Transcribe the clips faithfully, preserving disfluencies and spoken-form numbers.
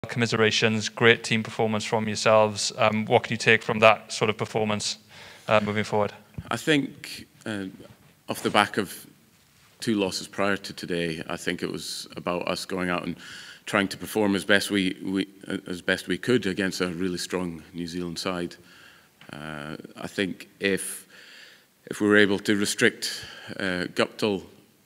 Commiserations, great team performance from yourselves. Um, what can you take from that sort of performance uh, moving forward? I think uh, off the back of two losses prior to today, I think it was about us going out and trying to perform as best we, we as best we could against a really strong New Zealand side. Uh, I think if if we were able to restrict uh, Guptill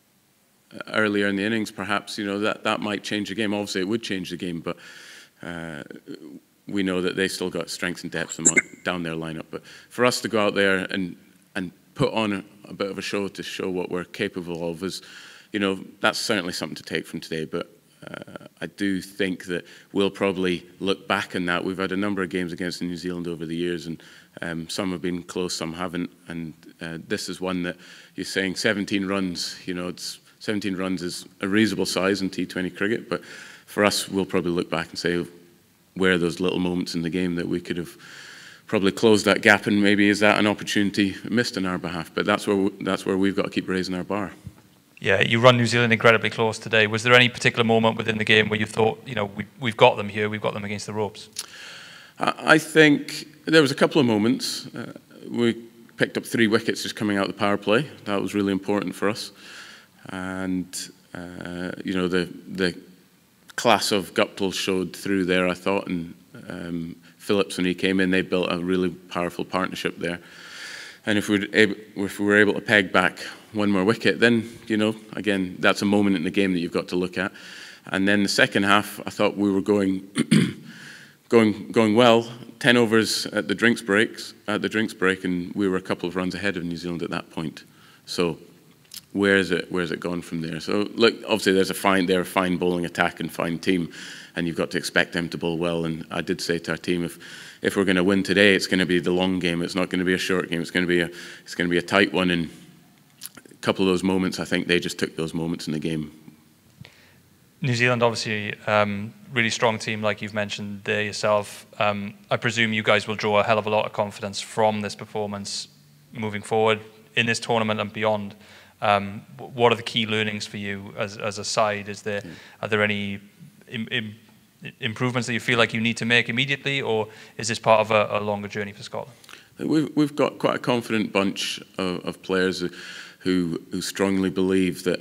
earlier in the innings, perhaps, you know, that that might change the game. Obviously, it would change the game, but uh, we know that they still got strength and depth down their lineup. But for us to go out there and and put on a, a bit of a show to show what we're capable of is, you know, that's certainly something to take from today. But uh, I do think that we'll probably look back on that. We've had a number of games against New Zealand over the years, and um, some have been close, some haven't. And uh, this is one that you're saying seventeen runs. You know, it's seventeen runs is a reasonable size in T twenty cricket, but for us, we'll probably look back and say, where are those little moments in the game that we could have probably closed that gap, and maybe is that an opportunity missed on our behalf? But that's where that's where we've got to keep raising our bar. Yeah, you run New Zealand incredibly close today. Was there any particular moment within the game where you thought, you know, we, we've got them here, we've got them against the ropes? I think there was a couple of moments. Uh, we picked up three wickets just coming out of the power play. That was really important for us. And uh, you know, the the class of Guptill showed through there, I thought, and um, Phillips, when he came in, they built a really powerful partnership there. And if we able, if we were able to peg back one more wicket, then, you know, again, that's a moment in the game that you've got to look at. And then the second half, I thought we were going going going well. Ten overs at the drinks breaks at the drinks break, and we were a couple of runs ahead of New Zealand at that point. So where is it? Where's it gone from there? So look, obviously there's a fine, they're a fine bowling attack and fine team, and you've got to expect them to bowl well. And I did say to our team, if if we're going to win today, it's going to be the long game. It's not going to be a short game. It's going to be a it's going to be a tight one. And a couple of those moments, I think they just took those moments in the game. New Zealand, obviously, um, really strong team, like you've mentioned there yourself. Um, I presume you guys will draw a hell of a lot of confidence from this performance moving forward in this tournament and beyond. Um, what are the key learnings for you as as a side? Is there are there any im im improvements that you feel like you need to make immediately, or is this part of a, a longer journey for Scotland? We've we've got quite a confident bunch of, of players who who strongly believe that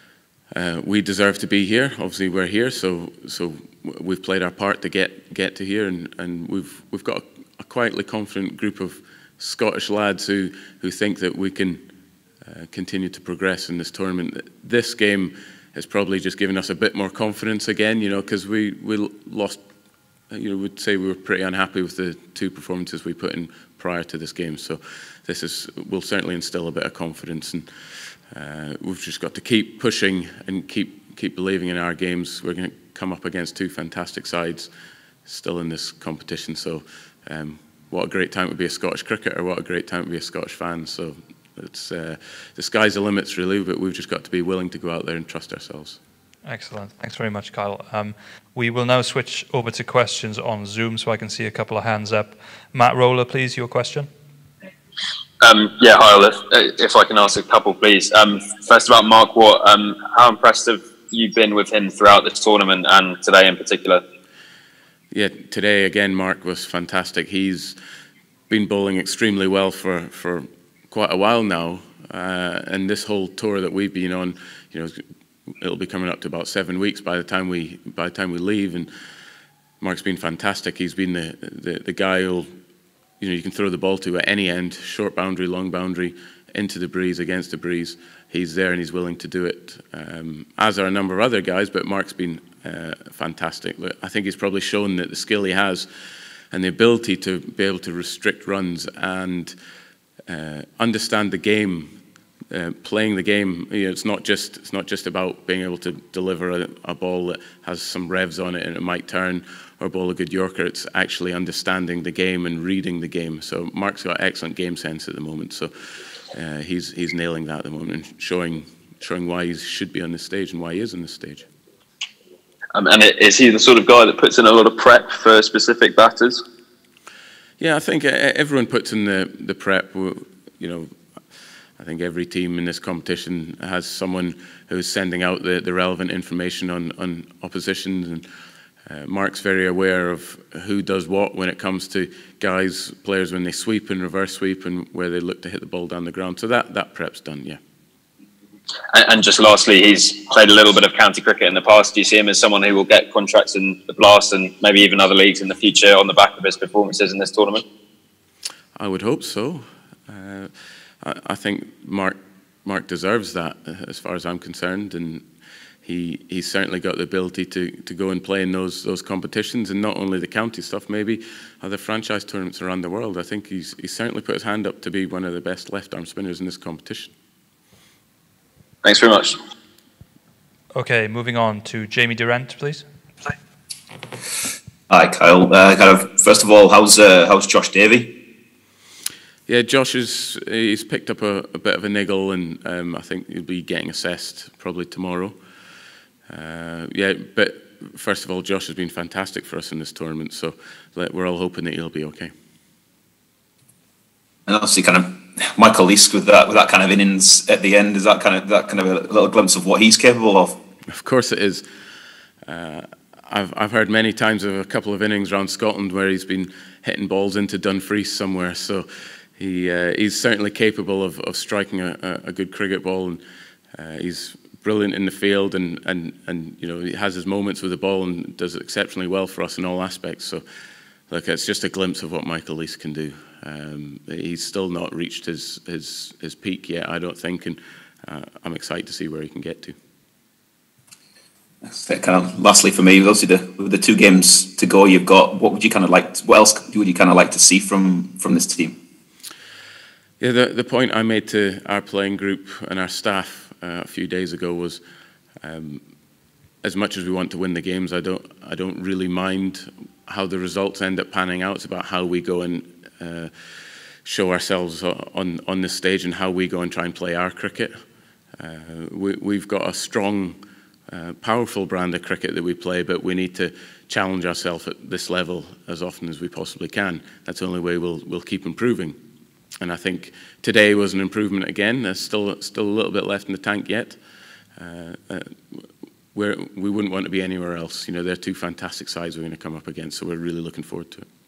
uh, we deserve to be here. Obviously, we're here, so so we've played our part to get get to here, and and we've we've got a, a quietly confident group of Scottish lads who who think that we can Uh, continue to progress in this tournament. This game has probably just given us a bit more confidence again, you know, because we, we lost, you know, we'd say we were pretty unhappy with the two performances we put in prior to this game. So this is, will certainly instill a bit of confidence, and uh, we've just got to keep pushing and keep keep believing in our games. We're going to come up against two fantastic sides still in this competition. So um, what a great time to be a Scottish cricketer, what a great time to be a Scottish fan. So It's, uh, the sky's the limits, really, but we've just got to be willing to go out there and trust ourselves. Excellent. Thanks very much, Kyle. Um, we will now switch over to questions on Zoom, so I can see a couple of hands up. Matt Roller, please, your question. Um, yeah, hi, Olive. If I can ask a couple, please. Um, first about Mark Watt. Um, how impressed have you been with him throughout this tournament and today in particular? Yeah, today, again, Mark was fantastic. He's been bowling extremely well for... for quite a while now, uh, and this whole tour that we've been on, you know, it'll be coming up to about seven weeks by the time we by the time we leave. And Mark's been fantastic. He's been the the, the guy who'll, you know, you can throw the ball to at any end, short boundary, long boundary, into the breeze, against the breeze. He's there and he's willing to do it. Um, as are a number of other guys, but Mark's been uh, fantastic. I think he's probably shown that the skill he has and the ability to be able to restrict runs and Uh, understand the game, uh, playing the game. You know, it's not just it's not just about being able to deliver a, a ball that has some revs on it and it might turn, or bowl a good Yorker. It's actually understanding the game and reading the game. So Mark's got excellent game sense at the moment. So uh, he's he's nailing that at the moment and showing showing why he should be on this stage and why he is on this stage. Um, and is he the sort of guy that puts in a lot of prep for specific batters? Yeah, I think everyone puts in the, the prep. You know, I think every team in this competition has someone who's sending out the, the relevant information on, on oppositions. And Uh, Mark's very aware of who does what when it comes to guys, players when they sweep and reverse sweep and where they look to hit the ball down the ground. So that, that prep's done, yeah. And, and just lastly, he's played a little bit of county cricket in the past. Do you see him as someone who will get contracts in the Blast and maybe even other leagues in the future on the back of his performances in this tournament? I would hope so. Uh, I, I think Mark Mark deserves that, as far as I'm concerned, and he he's certainly got the ability to to go and play in those those competitions, and not only the county stuff, maybe other franchise tournaments around the world. I think he's he's certainly put his hand up to be one of the best left arm spinners in this competition. Thanks very much. Okay, moving on to Jamie Durant, please. Hi, Kyle. Uh, kind of first of all, how's uh, how's Josh Davey? Yeah, Josh is he's picked up a, a bit of a niggle, and um, I think he'll be getting assessed probably tomorrow. Uh, yeah, but first of all, Josh has been fantastic for us in this tournament, so we're all hoping that he'll be okay. And obviously, kind of Michael Leask with that with that kind of innings at the end, is that kind of that kind of a little glimpse of what he's capable of? Of course, it is. Uh, I've I've heard many times of a couple of innings around Scotland where he's been hitting balls into Dumfries somewhere. So he uh, he's certainly capable of of striking a, a good cricket ball, and uh, he's brilliant in the field, and and and you know he has his moments with the ball and does exceptionally well for us in all aspects. So look, it's just a glimpse of what Michael Leask can do. Um, he's still not reached his his his peak yet, I don't think, and uh, I'm excited to see where he can get to. Kind of lastly for me, obviously the, with the two games to go you've got, what would you kind of like? To, what else would you kind of like to see from from this team? Yeah, the the point I made to our playing group and our staff uh, a few days ago was, um, as much as we want to win the games, I don't I don't really mind how the results end up panning out. It's about how we go and uh, show ourselves on on this stage and how we go and try and play our cricket. Uh, we, we've got a strong, uh, powerful brand of cricket that we play, but we need to challenge ourselves at this level as often as we possibly can. That's the only way we'll we'll keep improving. And I think today was an improvement again. There's still still a little bit left in the tank yet. Uh, uh, where we wouldn't want to be anywhere else. You know, they're two fantastic sides we're going to come up against, so we're really looking forward to it.